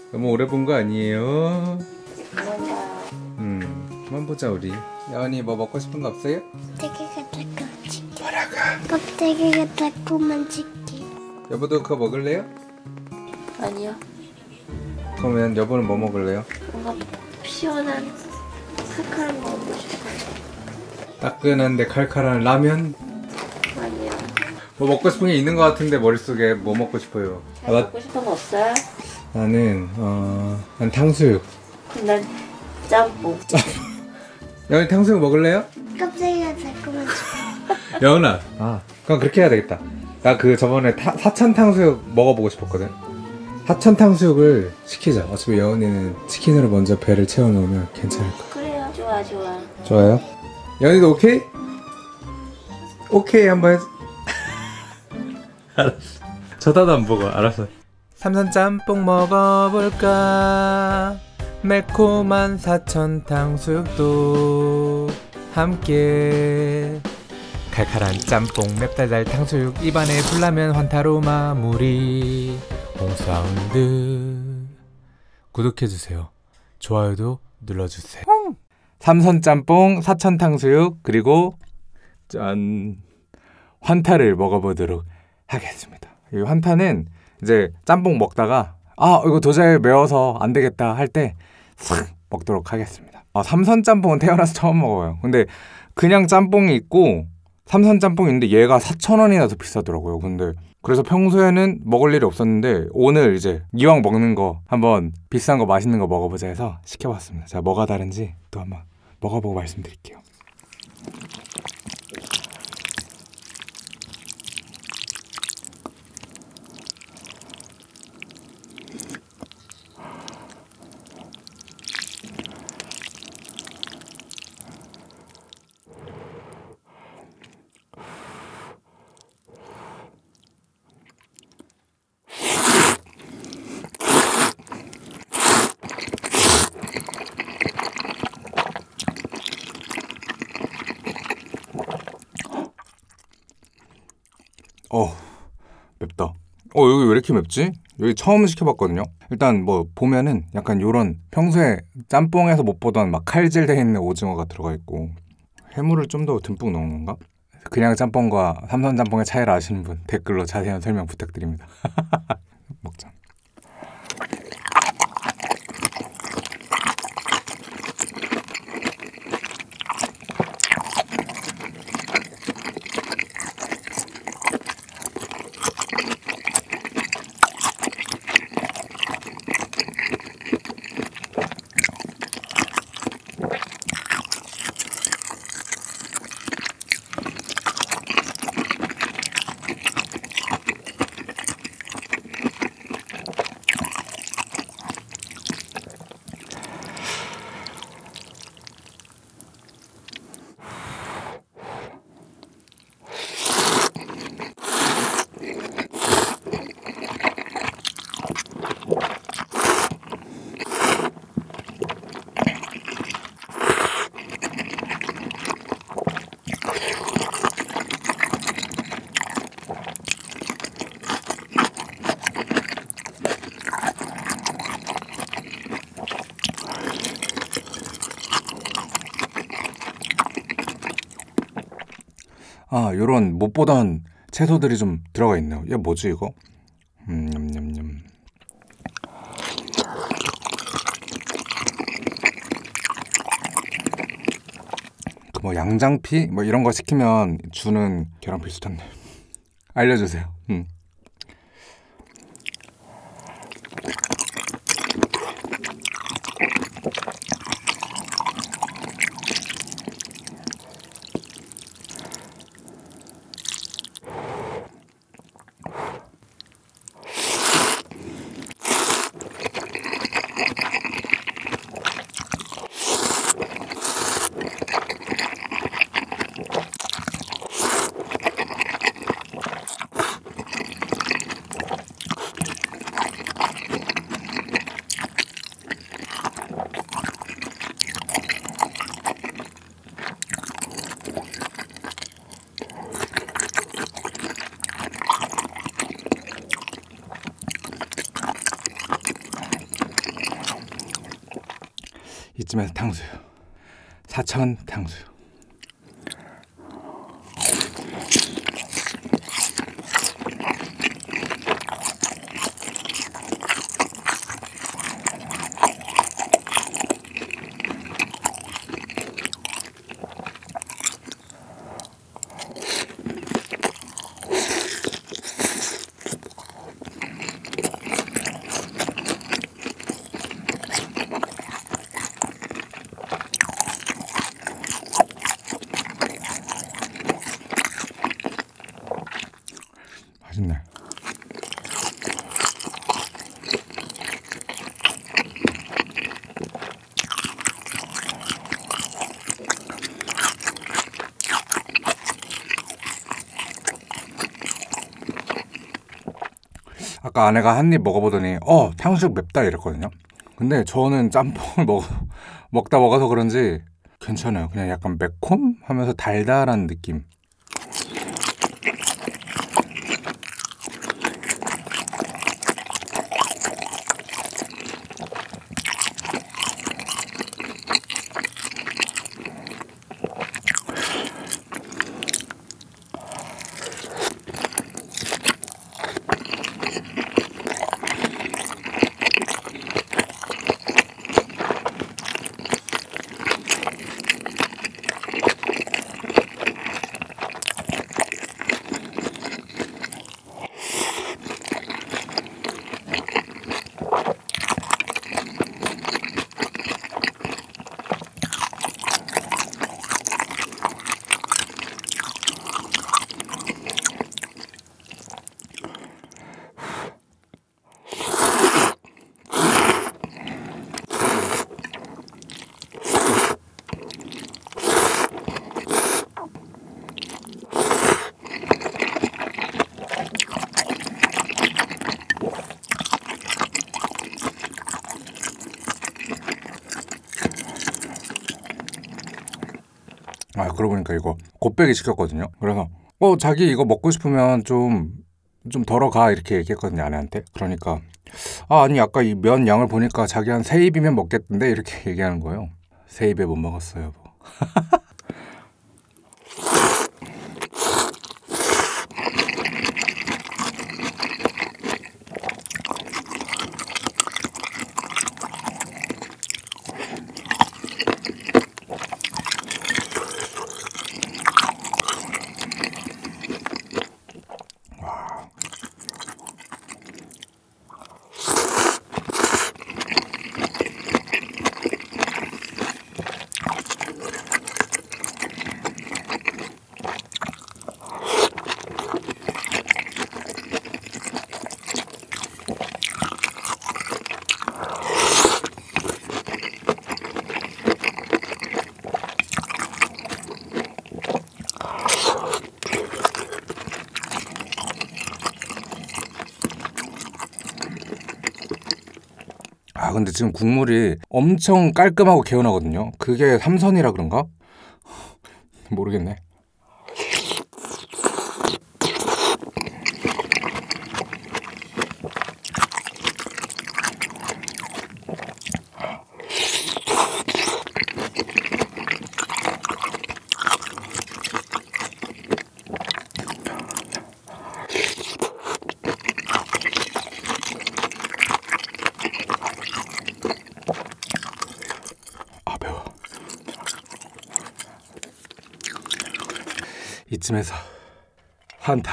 너무 오래 본 거 아니에요? 뭔가 그만 보자 우리. 야원이 뭐 먹고 싶은 거 없어요? 껍데기가 달콤하지. 뭐라가? 껍데기가 달콤한 치킨. 여보도 그거 먹을래요? 아니요. 그러면 여보는 뭐 먹을래요? 뭔가 시원한 칼칼한 거 먹고 싶어요. 따끈한데 칼칼한 라면? 아니요. 뭐 먹고 싶은 게 있는 거 같은데 머릿속에 뭐 먹고 싶어요? 먹고 싶은 거 없어요? 난 탕수육. 그럼 난 짬뽕. 여원이 탕수육 먹을래요? 껍데기가 달콤한 치킨. 여은아, 그럼 그렇게 해야 되겠다. 나 그 저번에 사천 탕수육 먹어보고 싶었거든. 사천 탕수육을 시키자. 어차피 여은이는 치킨으로 먼저 배를 채워놓으면 괜찮을 거야. 그래요. 좋아. 좋아요? 여은이도 오케이? 오케이 한번 해줘. 알았어. 쳐다도 안 보고. 알았어. 삼선 짬뽕 먹어볼까? 매콤한 사천 탕수육도 함께. 칼칼한 짬뽕 맵달달 탕수육 입안에 불나면 환타로 마무리. 홍사운드. 구독해주세요. 좋아요도 눌러주세요. 삼선 짬뽕, 사천 탕수육, 그리고 짠, 환타를 먹어보도록 하겠습니다. 이 환타는 이제 짬뽕 먹다가 이거 도저히 매워서 안 되겠다 할 때 싹 먹도록 하겠습니다. 삼선 짬뽕은 태어나서 처음 먹어요. 근데 그냥 짬뽕이 있고 삼선 짬뽕이 있는데 얘가 4,000원이나 더 비싸더라고요. 근데 그래서 평소에는 먹을 일이 없었는데 오늘 이제 이왕 먹는 거 한번 비싼 거 맛있는 거 먹어보자 해서 시켜봤습니다. 자, 뭐가 다른지 또 한번 먹어보고 말씀드릴게요. 맵다. 여기 왜 이렇게 맵지? 여기 처음 시켜봤거든요. 일단 뭐 보면은 약간 요런 평소에 짬뽕에서 못 보던 막 칼질 돼 있는 오징어가 들어가 있고, 해물을 좀 더 듬뿍 넣은 건가? 그냥 짬뽕과 삼선 짬뽕의 차이를 아시는 분 댓글로 자세한 설명 부탁드립니다. 먹자. 요런 못 보던 채소들이 좀 들어가 있네요. 얘 뭐지 이거? 냠냠냠. 그 뭐 양장피? 뭐 이런 거 시키면 주는 계란 비슷한데. 알려주세요. 이쯤에서 탕수육. 사천 탕수육. 맛있네. 아까 아내가 한 입 먹어보더니 탕수육 맵다 이랬거든요. 근데 저는 짬뽕을 먹어서 그런지 괜찮아요. 그냥 약간 매콤하면서 달달한 느낌. 그러고 보니까 이거 곱빼기 시켰거든요. 그래서 자기 이거 먹고 싶으면 좀 덜어가 이렇게 얘기했거든요, 아내한테. 그러니까 아니 아까 이 면 양을 보니까 자기 한 3입이면 먹겠던데 이렇게 얘기하는 거예요. 3입에 못 먹었어요, 여보. 근데 지금 국물이 엄청 깔끔하고 개운하거든요. 그게 삼선이라 그런가? 모르겠네. 이쯤에서 환타.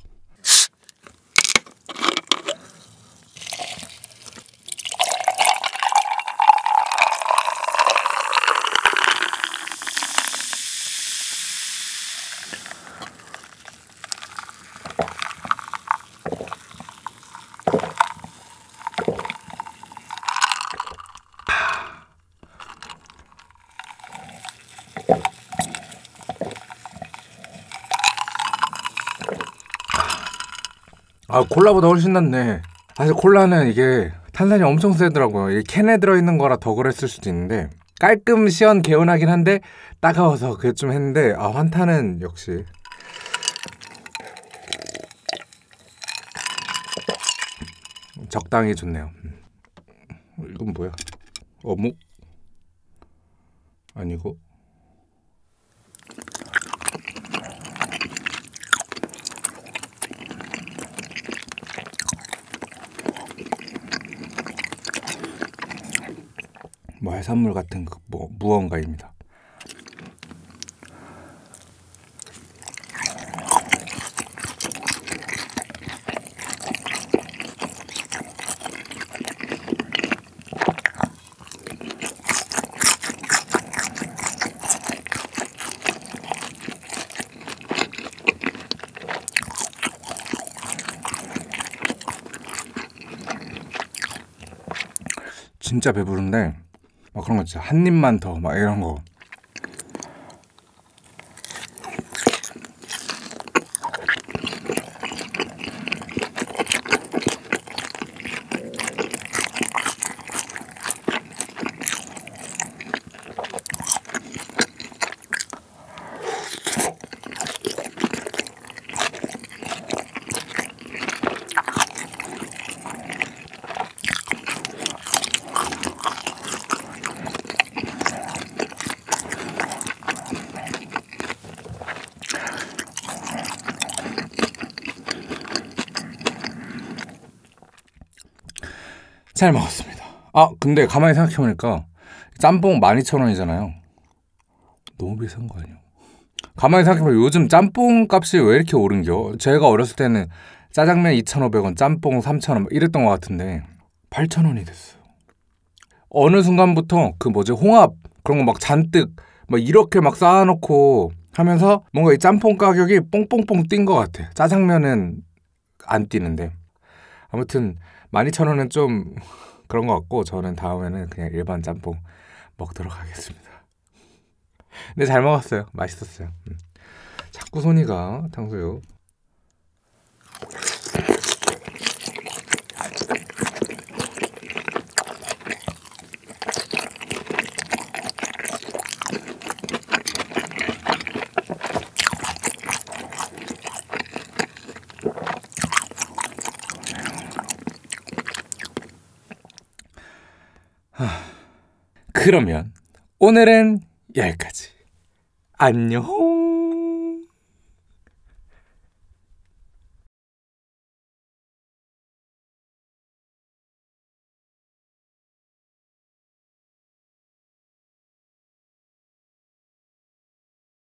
콜라보다 훨씬 낫네. 사실 콜라는 이게 탄산이 엄청 세더라고요. 이게 캔에 들어있는 거라 더 그랬을 수도 있는데 깔끔 시원 개운하긴 한데 따가워서 그게 좀 했는데 환타는 역시 적당히 좋네요. 이건 뭐야? 어묵? 아니고 뭐 해산물 같은 뭐 무언가입니다. 진짜 배부른데 막 그런 거 진짜 한 입만 더 막 이런 거. 잘 먹었습니다. 아 근데 가만히 생각해보니까 짬뽕 12,000원이잖아요. 너무 비싼 거 아니에요? 가만히 생각해보면 요즘 짬뽕 값이 왜 이렇게 오른겨? 제가 어렸을 때는 짜장면 2,500원, 짬뽕 3,000원 이랬던 것 같은데 8,000원이 됐어요. 어느 순간부터 그 뭐지 홍합 그런 거 막 잔뜩 막 이렇게 막 쌓아놓고 하면서 뭔가 이 짬뽕 가격이 뽕뽕뽕 뛴 것 같아. 짜장면은 안 뛰는데. 아무튼 12,000원은 좀 그런 것 같고 저는 다음에는 그냥 일반 짬뽕 먹도록 하겠습니다. 근데 잘 먹었어요. 맛있었어요. 자꾸 손이 가 탕수육. 그러면 오늘은 여기까지. 안녕.